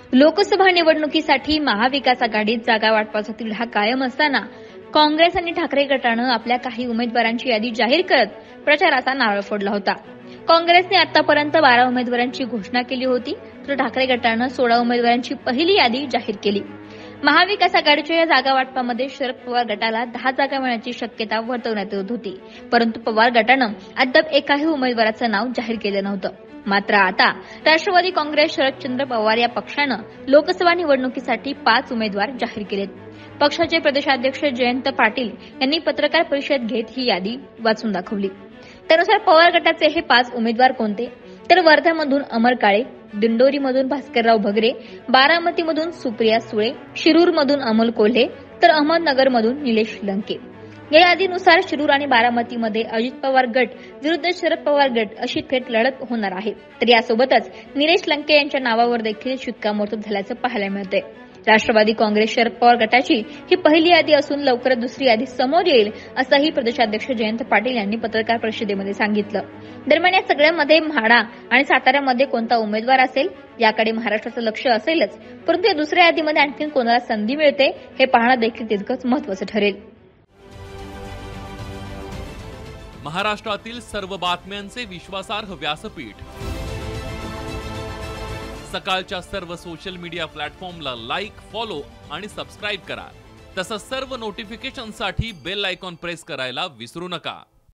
लोकसभा निवडणुकीसाठी महाविकास आघाडीत जागा वाटपाचा तिढा कायम असताना काँग्रेस आणि ठाकरे गटानं आपल्या काही उमेदवारांची यादी जाहीर करत प्रचाराचा नारळ फोडला होता। काँग्रेसने आतापर्यंत 12 उमेदवारांची घोषणा केली होती, तर ठाकरे गटानं 16 उमेदवारांची पहिली यादी जाहीर केली। महाविकास आघाडीच्या या जागा वाटपामध्ये शरद पवार गटाला 10 जागा मिळण्याची शक्यता वर्तवण्यात येत होती, परंतु पवार गटानं अद्याप एकाही उमेदवाराचं नाव जाहीर केलं नव्हतं। मात्र आता राष्ट्रवादी काँग्रेस शरदचंद्र पवार या पक्षानं लोकसभा निवडणुकीसाठी 5 उमेदवार जाहीर केलेत। पक्षाचे प्रदेशाध्यक्ष जयंत पाटील यांनी पत्रकार परिषद घेत ही यादी वाचून दाखवली। त्यानुसार पवार गटाचे हे 5 उमेदवार कोणते, तर वर्ध्यामधून अमर काळे, दिंडोरीमधून भास्करराव भगरे, बारामतीमधून सुप्रिया सुळे, शिरूरमधून अमोल कोल्हे, तर अहमदनगरमधून निलेश लंके। या यादीनुसार शिरूर आणि बारामतीमध्ये अजित पवार गट विरुद्ध शरद पवार गट अशी थेट लढत होणार आहे। तर यासोबतच निलेश लंके यांच्या नावावर देखील शिक्कामोर्तब झाल्याचं पाहायला मिळतंय। राष्ट्रवादी काँग्रेस शरद पवार गटाची ही पहिली यादी असून लवकरच दुसरी यादी समोर येईल, असंही प्रदेशाध्यक्ष जयंत पाटील यांनी पत्रकार परिषदेमध्ये सांगितलं। दरम्यान या सगळ्यामध्ये म्हाडा आणि साताऱ्यामध्ये कोणता उमेदवार असेल याकडे महाराष्ट्राचं लक्ष असेलच, परंतु या दुसऱ्या यादीमध्ये आणखी कोणाला संधी मिळते हे पाहणं देखील तितकंच महत्त्वाचं ठरेल। महाराष्ट्रातील सर्व बातम्यांचे विश्वासार्ह व्यासपीठ, सकाळच्या सर्व सोशल मीडिया प्लॅटफॉर्मला लाईक, फॉलो आणि सबस्क्राईब करा। तसंच सर्व नोटिफिकेशनसाठी बेल आयकॉन प्रेस करायला विसरू नका।